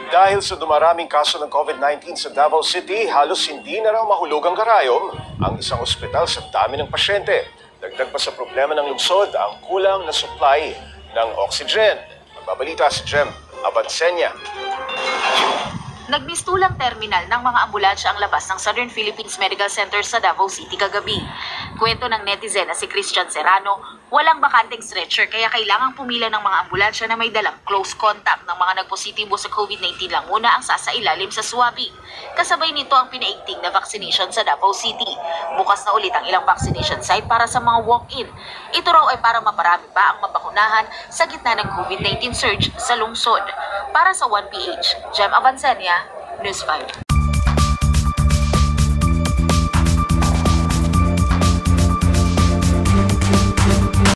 Dahil sa dumaraming kaso ng COVID-19 sa Davao City, halos hindi na raw mahulog ang karayom ang isang ospital sa dami ng pasyente. Dagdag pa sa problema ng lungsod ang kulang na supply ng oxygen. Magbabalita si Jem Abansenya. Nagmistulang terminal ng mga ambulansya ang labas ng Southern Philippines Medical Center sa Davao City kagabi. Kwento ng netizen na si Christian Serrano, walang bakanteng stretcher kaya kailangang pumila ng mga ambulansya na may dalang close contact ng mga nagpositibo sa COVID-19 lang muna ang sasailalim sa swabi. Kasabay nito ang pinaigting na vaccination sa Davao City. Bukas na ulit ang ilang vaccination site para sa mga walk-in. Ito raw ay para maparami pa ang mabakunahan sa gitna ng COVID-19 surge sa lungsod. Para sa 1PH, Jem Abansenya, News 5.